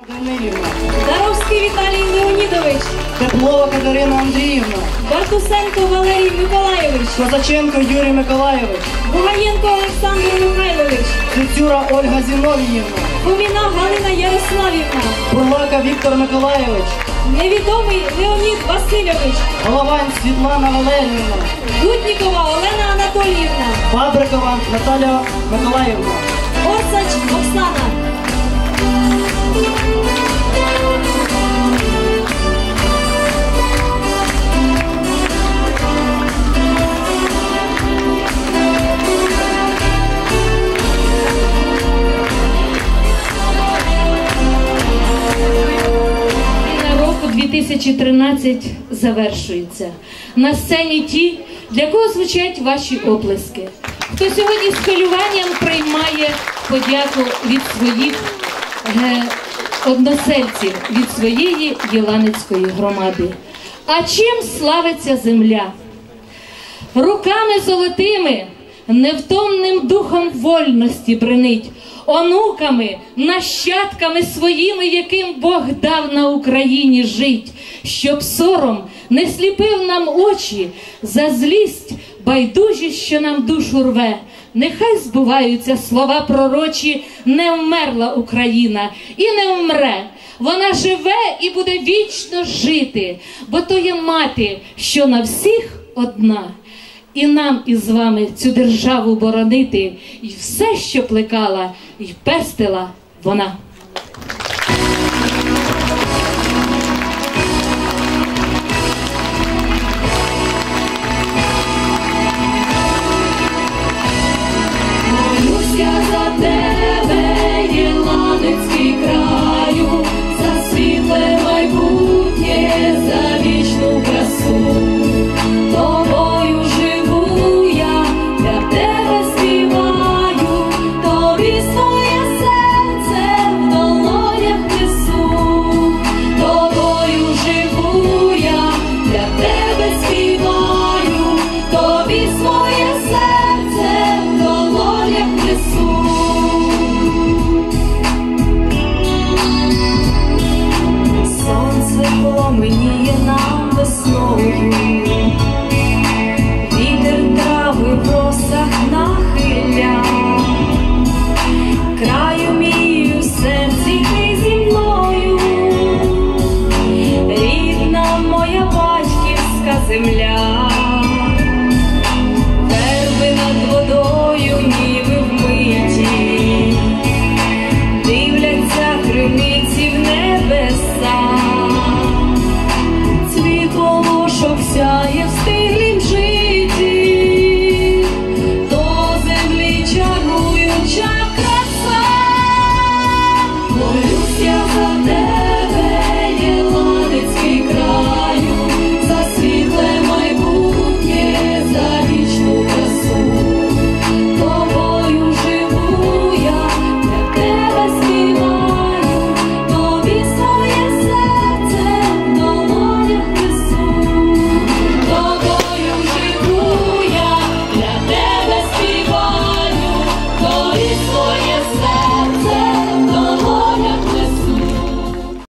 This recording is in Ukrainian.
Данилівна, Заровський Віталій Леонідович, Теплова Катерина Андріївна, Бартусенко Валерій Миколайович, Козаченко Юрій Миколайович, Бугаєнко Олександр Михайлович, Цюцюра Ольга Зіновіївна, Фоміна Галина Ярославівна, Бурлака Віктор Миколайович, Невідомий Леонід Васильович, Головань Світлана Валеріївна, Дуднікова Олена Анатоліївна, Фабрикова Наталя Миколаївна, Осач Оксана. Року 2013 завершується. На сцені ті, для кого звучать ваші оплески. Хто сьогодні з хвилюванням приймає подяку від своїх односельців, від своєї Єланицької громади. А чим славиться земля? Руками золотими, невтомним духом вольності бренить, онуками, нащадками своїми, яким Бог дав на Україні жить, щоб сором не сліпив нам очі, за злість байдужість, що нам душу рве. Нехай збуваються слова пророчі: не вмерла Україна і не вмре. Вона живе і буде вічно жити, бо то є мати, що на всіх одна. І нам із вами цю державу боронити, і все, що плекала, і пестила вона.